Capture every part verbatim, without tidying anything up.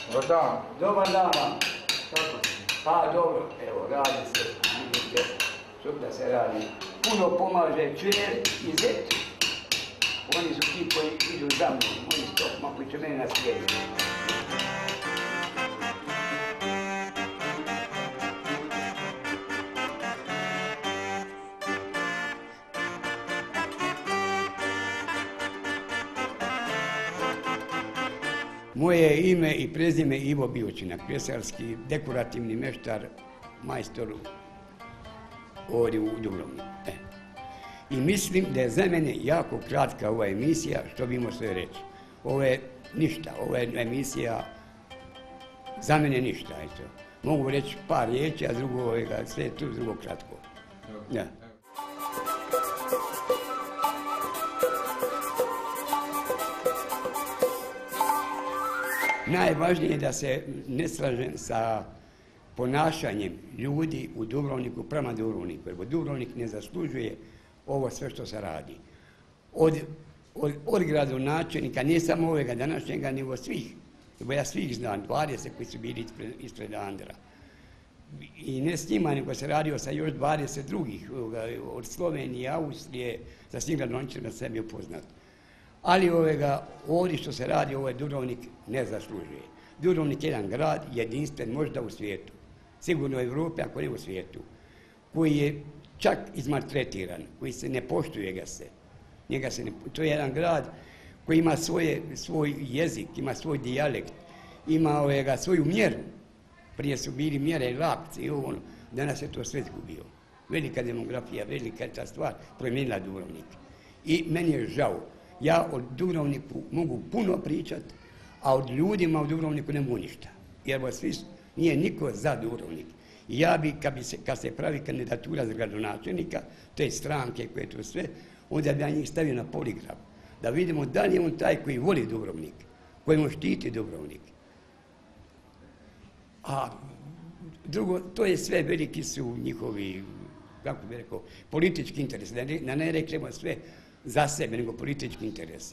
Dobar dan. Dobar dan vam. Pa dobro, evo, radi se, vidite, što da se radi. Puno pomaže čer i zet. Oni su ti koji idu za mnom, oni su to, koji će mene naslijediti. Moje je ime i prezime Ivo Biočinak, pjesarski, dekorativni meštar, majstor ovdje u Dubrovniku. E. I mislim da je za mene jako kratka ova emisija, što bi imao sve reći. Ovo je ništa, ova je emisija za mene ništa. Eto. Mogu reći par riječi, a drugo, sve je tu drugo kratko. Ja. Najvažnije je da se ne slažem sa ponašanjem ljudi u Dubrovniku prema Dubrovniku, jer Dubrovnik ne zaslužuje ovo sve što se radi. Od, od, od gradonačelnika, ne samo ovega današnjega, nego svih, nego ja svih znam, dvadeset koji su bili ispred, ispred Andra. I ne s njima, nego se radio sa još dvadeset drugih, od Slovenije, Austrije, sa svim gradonačelnicima sam bio poznat. Ali ovega, ovdje što se radi, ovaj Dubrovnik ne zaslužuje. Dubrovnik je jedan grad, jedinstven možda u svijetu, sigurno u Europi, ako ne u svijetu, koji je čak izmaltretiran, koji se ne poštuje ga se. Njega se ne, to je jedan grad koji ima svoje, svoj jezik, ima svoj dijalekt, ima ovega, svoju mjeru. Prije su bili mjere i lapci i ono, danas je to sve izgubio. Velika demografija, velika je ta stvar, promijenila Dubrovnik. I meni je žao. Ja o Dubrovniku mogu puno pričati, a od ljudima u Dubrovniku ne mogu ništa. Jer svi, nije niko za Dubrovnik. I ja bi, kad, bi se, kad se pravi kandidatura za gradonačelnika, te stranke koje to sve, onda bi ja njih stavio na poligraf. Da vidimo da li je on taj koji voli Dubrovnik, koji mu štiti Dubrovnik. A drugo, to je sve, veliki su njihovi, kako bi rekao, politički interesi. Da ne, da ne reknemo sve za sebe, nego politički interesi.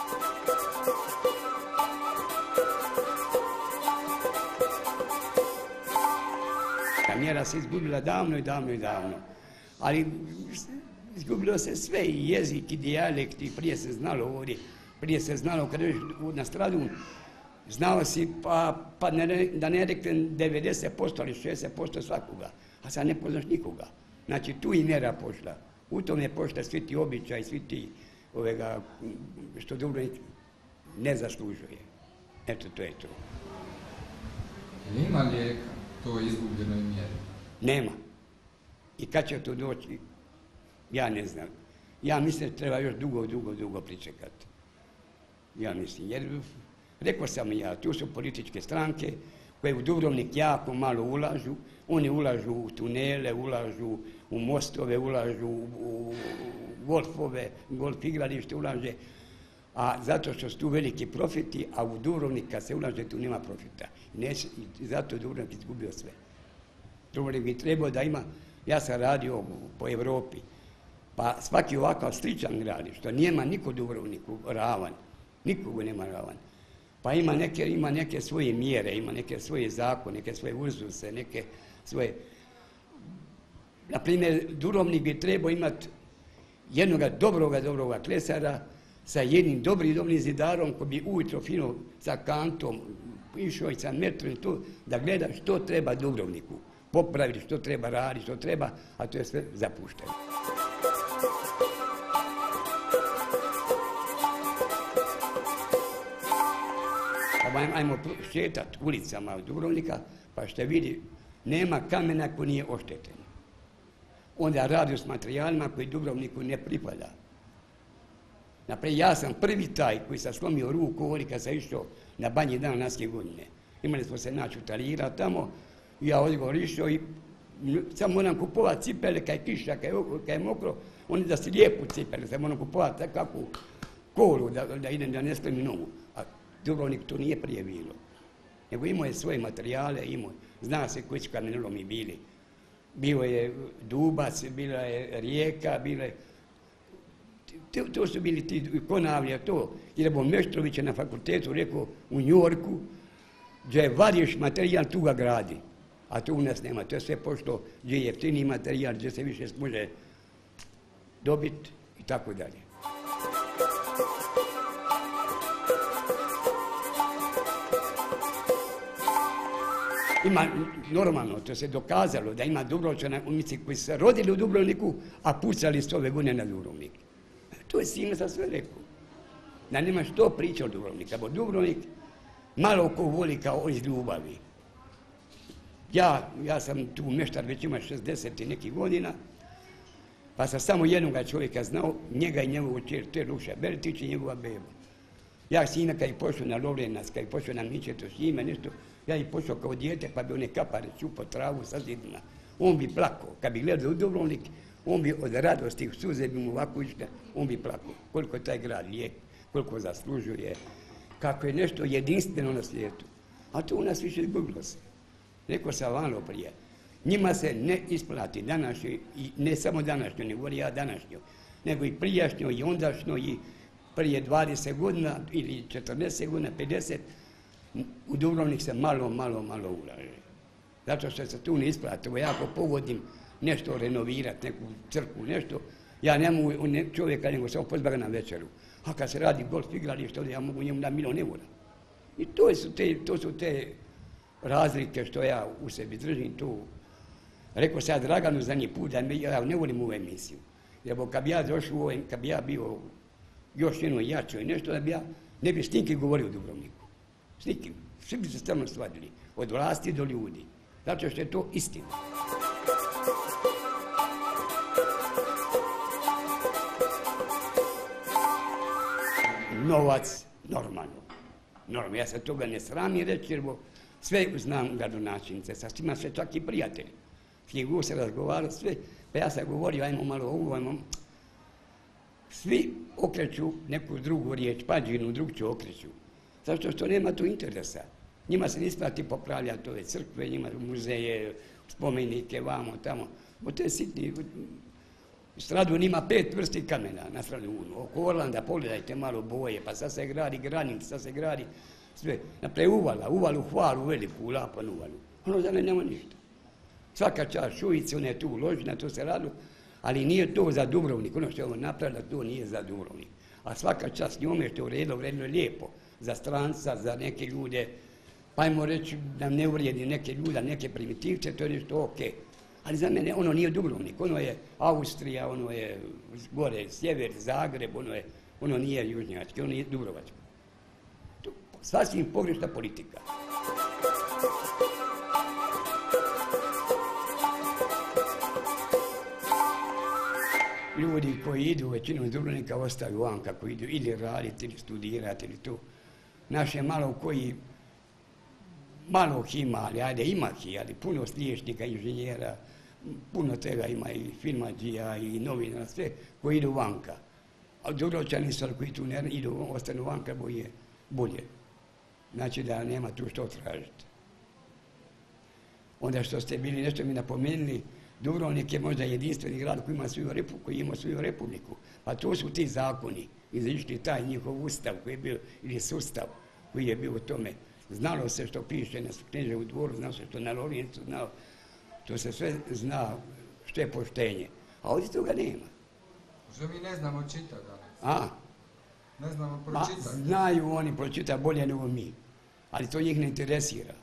Ta mjera se izgubila davno i davno i davno. Ali izgubilo se sve, i jezik, i dijalekt, i prije se znalo ovdje, prije se znalo kada ješ na stradu, znao si, pa, pa ne, da ne reknem devedeset posto ali šezdeset posto svakoga, a sad ne poznaš nikoga. Znači tu i mjera pošla. U tom je pošla svi ti običaj, svi ti ovega, što Dubrovnik ne zaslužuje. Eto, to je to. Ima lijeka to izgubljenoj mjeri? Nema. I kad će to doći, ja ne znam. Ja mislim da treba još dugo, dugo, dugo pričekati. Ja mislim, jer rekao sam ja, tu su političke stranke koje u Dubrovnik jako malo ulažu. Oni ulažu u tunele, ulažu u mostove, ulažu u golfove, golf igralište ulaže, a zato što su tu veliki profiti, a u Dubrovnik kad se ulaže tu nema profita. Neće, i zato je Dubrovnik izgubio sve. Dubrovnik bi trebao da ima, ja sam radio po Europi, pa svaki ovakav sličan grad, što nema niko Dubrovniku ravan, nikogo nema ravan. Pa ima neke, ima neke svoje mjere, ima neke svoje zakone, neke svoje uzuse, neke svoje... Naprimjer, Dubrovnik bi trebao imati jednoga dobroga, dobroga klesara sa jednim dobrim, dobrim zidarom koji bi ujutro fino sa kantom išao i sa metrom to, da gleda što treba Dubrovniku, popraviti što treba raditi, što treba, a to je sve zapušteno. Ajmo šetati ulicama Dubrovnika, pa što vidi, nema kamena koji nije ošteten. Onda radi s materijalima koji Dubrovniku ne pripada. Naprijed, ja sam prvi taj koji sam slomio ruku ovdje kad sam išao na Banji dan naske godine. Imali smo se naći u Talijira tamo, i ja odgovor išao i sad moram kupovati cipele kad je kiša, kad je, kad je mokro, oni da si lijepu cipele, sad moram kupovati takvu kolu da, da idem da ne sklemim nogu. A Dubrovnik to nije prije bilo. Nego imao je svoje materijale, imao, zna se koji su kamenolomi bili. Bilo je Dubac, bila je Rijeka, bila je... To, to su bili ti Konavlja, to. Jer je Meštrović na fakultetu rekao u Njorku, gdje vadiš materijal, tu ga gradi. A tu u nas nema. To je sve pošto gdje je jeftiniji materijal, gdje se više može dobiti i tako dalje. Ima, normalno, to se dokazalo da ima Dubrovčana umici koji su se rodili u Dubrovniku, a pucali s ove godine na Dubrovnik. To je svima sa sve rekao. Da nema što priča o Dubrovnika, bo Dubrovnik malo ko voli kao iz ljubavi. Ja, ja sam tu meštar već ima šezdeset i nekih godina, pa sam samo jednoga čovjeka znao, njega i njegovu čer, to je Luša Bertić i njegova beba. Ja s njima kad je pošao na Lovljenac, kad je pošao na Mičeto s njime nešto, ja je pošao kao dijete pa bi one kapare čupao travu sa zidima. On bi plakao, kad bi gledao u Dubrovnik, on bi od radosti suze bi mu ovako išle, on bi plakao. Koliko taj grad lijep, koliko zaslužuje, kako je nešto jedinstveno na svijetu. A to u nas više izgubilo se. Rekao sam malo prije, njima se ne isplati današnjo, i ne samo današnjo, ne govorim ja današnjo, nego i prijašnjo i ondašnjo i prije dvadeset godina ili četrdeset godina, pedeset, u Dubrovnik se malo, malo, malo ulaže. Zato što se tu ne isplati. Evo ja ako pogodim nešto renovirati, neku crkvu, nešto, ja ne mogu čovjeka nego samo pozbara na večeru. A kad se radi golf igralište, ja mogu njemu da milion eura. I to su te, to su te razlike što ja u sebi držim tu. Rekao sam ja Draganu zadnji put da ja ne volim ovu emisiju. Jer kad bi ja došao u ovoj, kad bi ja bio još jedno jačo i nešto, da bi ja ne bi s nikim govorio u Dubrovniku. S nikim. Svi bi se stalno svadili. Od vlasti do ljudi. Zato što je to istina. Novac, normalno. Normalno, ja se toga ne sramim reći, jer sve znam gradonačelnice, sa svima sve čak i prijatelji. Slijegu se razgovarao, sve, pa ja sam govorio, ajmo malo ovo, ajmo. Svi okreću neku drugu riječ, pađinu drugčiju okreću. Zato što nema tu interesa. Njima se ne isplati popravljati ove crkve, njima muzeje, spomenike, vamo, tamo. Bo to je sitni. Stradun ima pet vrsti kamena na Stradunu. Oko Orlanda pogledajte malo boje, pa sad se gradi granica, sad se gradi sve. Naprej uvala, uvalu hvalu, veliku, lapan uvalu. Ono za ne nema ništa. Svaka čast Šujice, ona je tu uložena, to se radilo, ali nije to za Dubrovnik. Ono što je ovo napravila, to nije za Dubrovnik. A svaka čast njome što je uredilo, uredilo lijepo. Za stranca, za neke ljude, pa ajmo reći da ne uvrijedi neke ljude, neke primitivce, to je nešto okej. Ali za mene ono nije Dubrovnik, ono je Austrija, ono je gore sjever, Zagreb, ono, je, ono nije južnjački, ono je Dubrovačko. To sasvim pogrešna politika. Ljudi koji idu većinom iz Dubrovnika ostaju van kako idu, ili raditi, ili studirati, ili to. Naše malo koji, malo ih ima, ali ajde ima ih, ali puno liječnika, inženjera, puno tega ima i filmadžija i novinara, sve koji idu vanka. A Dubrovčani su koji tu ne idu, ostanu vanka, bo je bolje. Znači da nema tu što tražiti. Onda što ste bili nešto mi napomenuli, Dubrovnik je možda jedinstveni grad koji ima svoju republiku, koji ima svoju republiku. Pa to su ti zakoni, izišli taj njihov ustav koji je bio, ili sustav koji je bio u tome. Znalo se što piše na Knježevu dvoru, znalo se što na Lovljencu, znalo. To se sve zna što je poštenje. A ovdje toga nema. Što mi ne znamo čitati danas. A? Ne znamo Ma, pročitati. znaju oni pročitati bolje nego mi. Ali to njih ne interesira.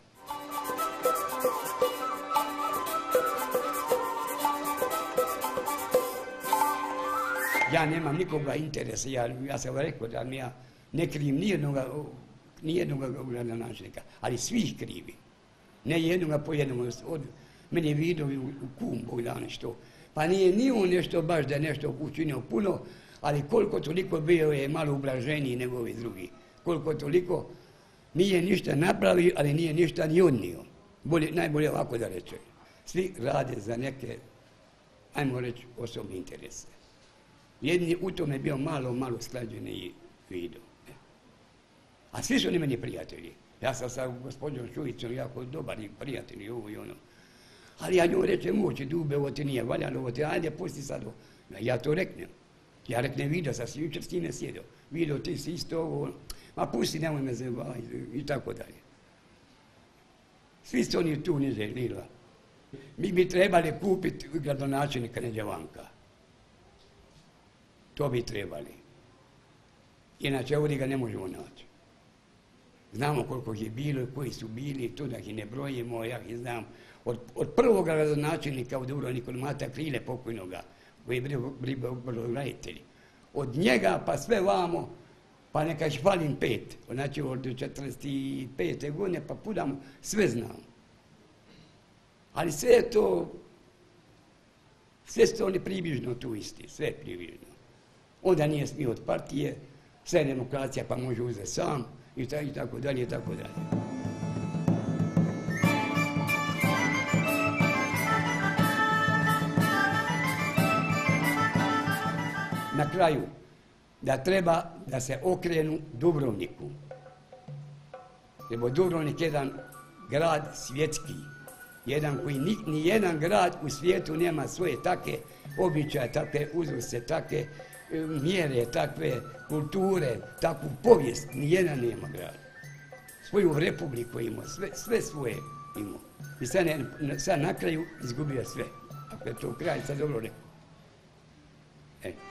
Ja nemam nikoga interesa, ja, ja sam rekao da mi ja ne krivim nijednoga, nijednoga gradonačelnika, ali svih krivim. Ne jednoga po jednoga. Od meni je vidio u, u kum Bogdana što. Pa nije ni on nešto baš da je nešto učinio puno, ali koliko toliko bio je malo ublaženiji nego ovi drugi. Koliko toliko nije ništa napravio, ali nije ništa ni odnio. Bolje, najbolje ovako da reče. Svi rade za neke, ajmo reći, osobne interese. Jedni u tome bio malo, malo slađeni i vidio. A svi su oni meni prijatelji. Ja sam sa gospođom Šuicom jako dobar i prijatelj i ovo i ono. Ali ja njoj rečem, uoči dube, ovo ti nije valjalo, ovo ti, ajde, pusti sad ovo. Ja to reknem. Ja reknem, vidio sam si jučer s time sjedio. Vidio ti si isto ovo, ma pusti, nemoj me zavaj, i tako dalje. Svi su oni tu niže lila. Mi bi trebali kupiti gradonačelnika Neđevanka. To bi trebali. Inače, ovdje ga ne možemo naći. Znamo koliko ih je bilo i koji su bili, tu da ih ne brojimo, ja ih znam. Od, od prvog gradonačelnika u Dubrovniku, Mata Krile pokojnoga, koji je bio brodograditelj. Od njega pa sve vamo, pa neka ih falim pet. Znači od četrdeset pete godine pa pudamo, sve znamo. Ali sve je to, sve su oni približno tu isti, sve približno. Onda nije smio od partije, sve je demokracija pa može uzeti sam i tako dalje i tako dalje. Na kraju, da treba da se okrenu Dubrovniku. Jer je Dubrovnik jedan grad svjetski, jedan koji ni, ni jedan grad u svijetu nema svoje takve običaje, takve uzuse, takve mjere, takve kulture, takvu povijest, ni jedan nema grad. Svoju republiku imao, sve, sve svoje imao. I sad, ne, sad na kraju izgubio sve. Ako je to kralj, sad dobro rekao. E.